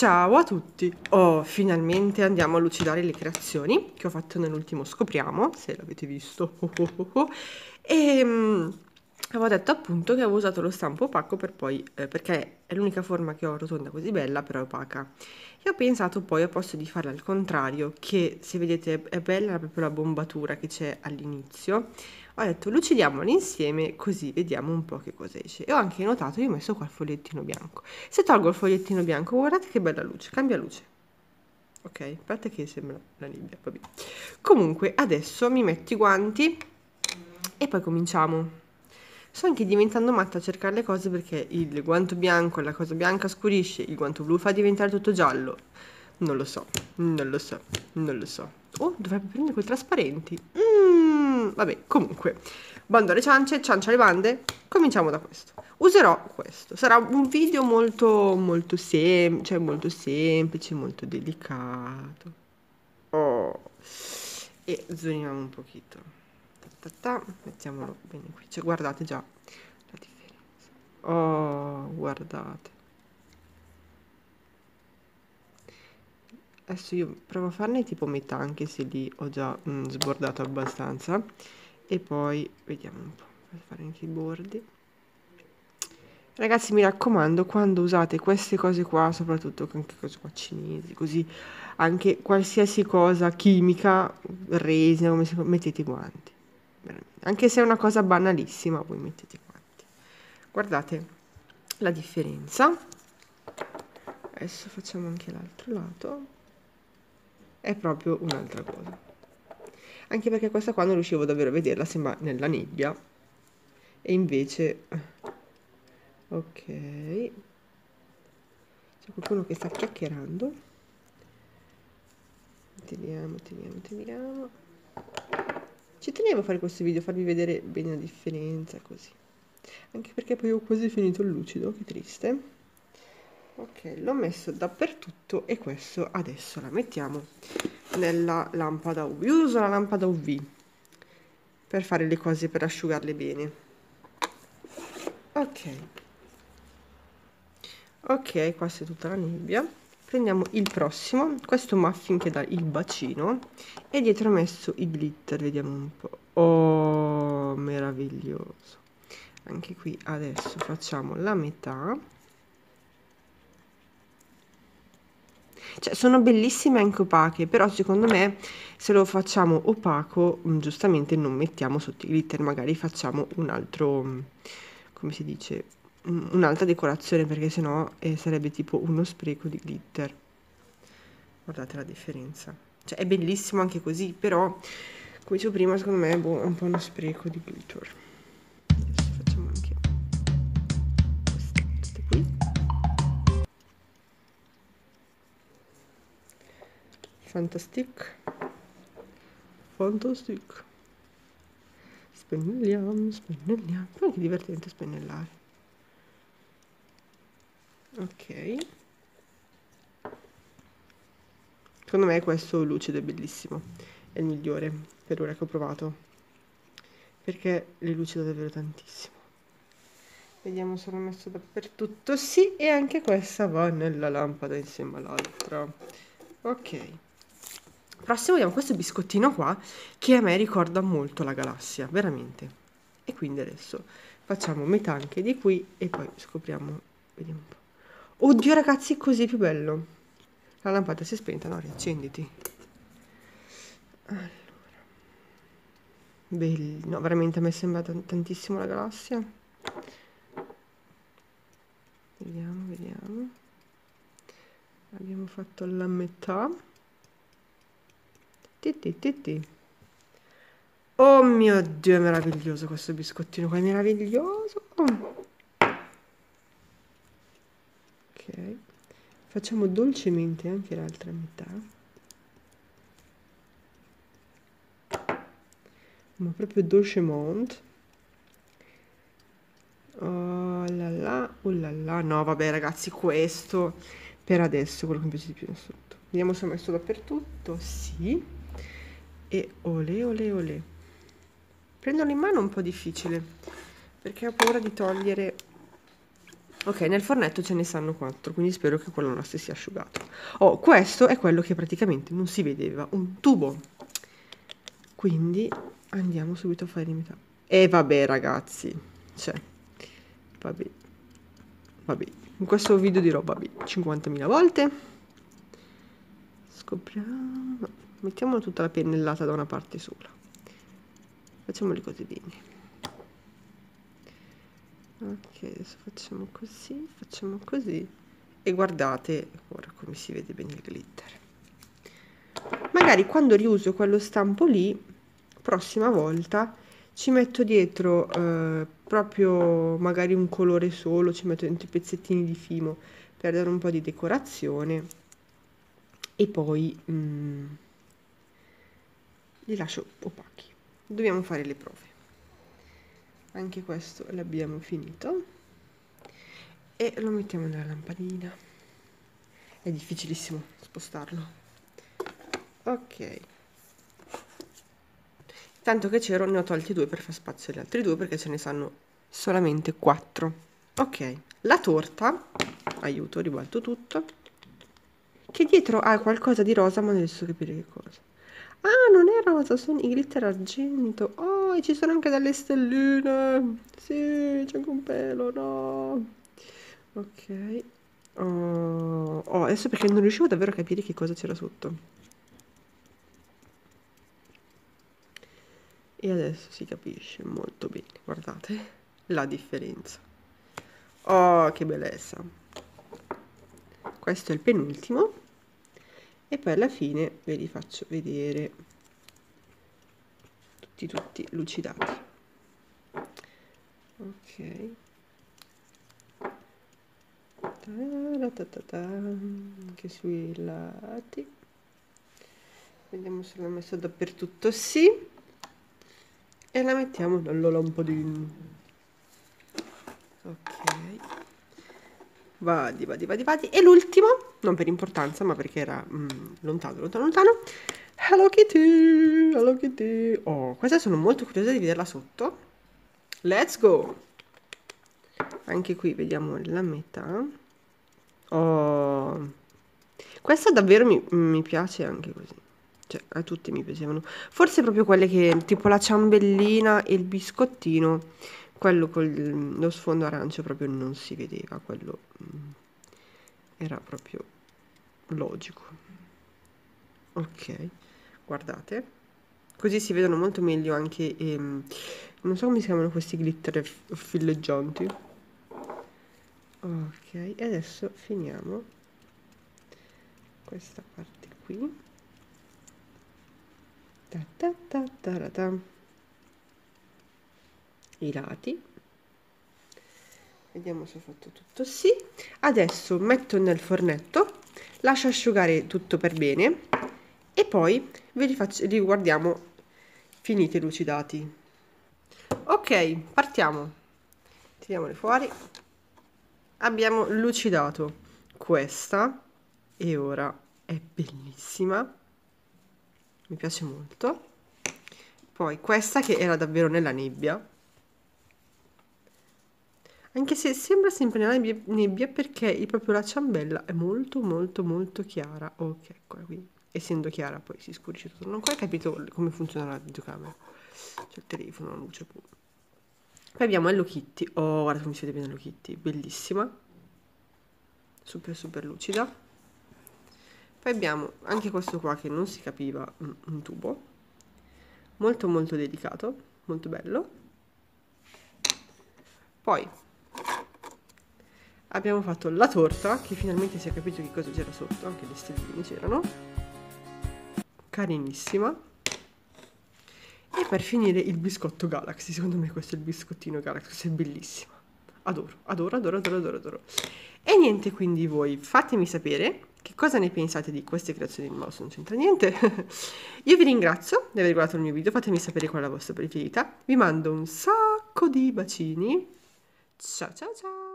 Ciao a tutti! Oh, finalmente andiamo a lucidare le creazioni che ho fatto nell'ultimo scopriamo, se l'avete visto. E avevo detto appunto che avevo usato lo stampo opaco per poi, perché è l'unica forma che ho rotonda così bella, però è opaca. E ho pensato poi, a posto di farla al contrario, che se vedete è bella proprio la bombatura che c'è all'inizio, ho detto lucidiamoli insieme così vediamo un po' che cosa esce. E ho anche notato, io ho messo qua il fogliettino bianco. Se tolgo il fogliettino bianco, guardate che bella luce, cambia luce. Ok, aspetta che sembra la nebbia, vabbè. Comunque, adesso mi metto i guanti e poi cominciamo. Sto anche diventando matta a cercare le cose perché il guanto bianco, la cosa bianca scurisce, il guanto blu fa diventare tutto giallo. Non lo so, non lo so, non lo so. Oh, dovrebbe prendere quei trasparenti. Vabbè, comunque. Bando alle ciance, ciancia alle bande. Cominciamo da questo. Userò questo. Sarà un video molto semplice, molto delicato. Oh. E zooniamo un pochino. Mettiamolo bene qui. Cioè, guardate già la differenza. Oh, guardate. Adesso io provo a farne tipo metà, anche se lì ho già sbordato abbastanza. E poi vediamo un po', per fare anche i bordi. Ragazzi, mi raccomando, quando usate queste cose qua, soprattutto anche cose qua cinesi, così, anche qualsiasi cosa chimica, resina, come si mettete i guanti. Veramente. Anche se è una cosa banalissima, voi mettete i guanti. Guardate la differenza. Adesso facciamo anche l'altro lato. È proprio un'altra cosa. Anche perché questa qua non riuscivo davvero a vederla, sembra nella nebbia. E invece... Ok. C'è qualcuno che sta chiacchierando. Teniamo. Ci tenevo a fare questo video, farvi vedere bene la differenza, così. Anche perché poi ho quasi finito il lucido, che triste. Ok, l'ho messo dappertutto e questo adesso la mettiamo nella lampada UV. Io uso la lampada UV per fare le cose, per asciugarle bene. Ok, qua c'è tutta la nebbia. Prendiamo il prossimo, questo muffin che dà il bacino e dietro ho messo i glitter, vediamo un po'. Oh, meraviglioso. Anche qui adesso facciamo la metà. Cioè, sono bellissime anche opache, però secondo me se lo facciamo opaco, giustamente non mettiamo sotto i glitter, magari facciamo un altro, come si dice, un'altra decorazione, perché sennò sarebbe tipo uno spreco di glitter. Guardate la differenza. Cioè, è bellissimo anche così, però, come dicevo prima, secondo me è un po' uno spreco di glitter. Adesso facciamo anche queste qui. Fantastic. Spennelliamo. Poi è anche divertente spennellare. Ok. Secondo me questo lucido è bellissimo. È il migliore per ora che ho provato. Perché le lucido davvero tantissimo. Vediamo se l'ho messo dappertutto. Sì, e anche questa va nella lampada insieme all'altra. Ok. Prossimo vediamo questo biscottino qua che a me ricorda molto la galassia, veramente. E quindi adesso facciamo metà anche di qui e poi scopriamo, vediamo un po'. Oddio ragazzi, così è più bello. La lampada si è spenta, no, riaccenditi. Allora. No, veramente a me sembra tantissimo la galassia. Vediamo. Abbiamo fatto la metà. Oh mio Dio, è meraviglioso questo biscottino qua, è meraviglioso. Ok, facciamo dolcemente anche l'altra metà. Ma proprio dolcemente. Oh là là. No, vabbè ragazzi, questo per adesso è quello che mi piace di più in assoluto. Vediamo se ho messo dappertutto. Sì. E olè. Prenderlo in mano è un po' difficile, perché ho paura di togliere Ok, nel fornetto ce ne stanno 4, quindi spero che quello non si sia asciugato. Oh, questo è quello che praticamente non si vedeva, un tubo. Quindi andiamo subito a fare le metà. E vabbè ragazzi, cioè, vabbè, vabbè. In questo video dirò vabbè 50.000 volte. Scopriamo, mettiamo tutta la pennellata da una parte sola. Facciamo le cose bene. Ok, adesso facciamo così e guardate ora come si vede bene il glitter. Magari quando riuso quello stampo lì, prossima volta ci metto dietro proprio magari un colore solo, ci metto dentro i pezzettini di fimo per dare un po' di decorazione e poi li lascio opachi. Dobbiamo fare le prove. Anche questo l'abbiamo finito e lo mettiamo nella lampadina. È difficilissimo spostarlo. Ok, tanto che c'ero ne ho tolti 2 per far spazio agli altri 2 perché ce ne sanno solamente 4. Ok, la torta, aiuto, ribalto tutto, che dietro ha qualcosa di rosa ma non riesco a capire che cosa. Ah, non è rosa, sono i glitter argento. Oh, e ci sono anche delle stelline. Sì, c'è anche un pelo, no. Ok. Oh, adesso perché non riuscivo davvero a capire che cosa c'era sotto. E adesso si capisce molto bene, guardate la differenza. Oh, che bellezza. Questo è il penultimo. E poi alla fine ve li faccio vedere tutti lucidati. Ok. Anche sui lati. Vediamo se l'ho messo dappertutto. Sì. E la mettiamo nella lampadina. Ok. Vadi. E l'ultimo, non per importanza, ma perché era lontano. Hello Kitty. Oh, questa sono molto curiosa di vederla sotto. Let's go. Anche qui vediamo la metà. Oh, questa davvero mi piace anche così. Cioè, a tutte mi piacevano. Forse proprio quelle che, tipo la ciambellina e il biscottino, quello con lo sfondo arancio proprio non si vedeva, quello era proprio logico. Ok, guardate. Così si vedono molto meglio anche, non so come si chiamano questi glitter fileggianti. Ok, e adesso finiamo questa parte qui. I lati. Vediamo se ho fatto tutto. Sì. Adesso metto nel fornetto, lascio asciugare tutto per bene e poi ve li guardiamo finiti e lucidati. Ok, partiamo. Tiriamoli fuori. Abbiamo lucidato questa e ora è bellissima. Mi piace molto. Poi questa che era davvero nella nebbia, anche se sembra sempre nella nebbia perché proprio la ciambella è molto chiara. Ok, eccola qui. Essendo chiara poi si scurisce tutto. Non ho ancora capito come funziona la videocamera. C'è il telefono, la luce pure. Poi abbiamo Hello Kitty. Oh, guarda come si vede bene Hello Kitty. Bellissima. Super lucida. Poi abbiamo anche questo qua che non si capiva, un tubo. Molto delicato, molto bello. Poi abbiamo fatto la torta, che finalmente si è capito che cosa c'era sotto, anche le stelline c'erano. Carinissima. E per finire il biscotto Galaxy, secondo me questo è il biscottino Galaxy, è bellissimo. Adoro. E niente, quindi voi fatemi sapere che cosa ne pensate di queste creazioni di mouse, non c'entra niente. Io vi ringrazio di aver guardato il mio video, fatemi sapere qual è la vostra preferita. Vi mando un sacco di bacini. Ciao.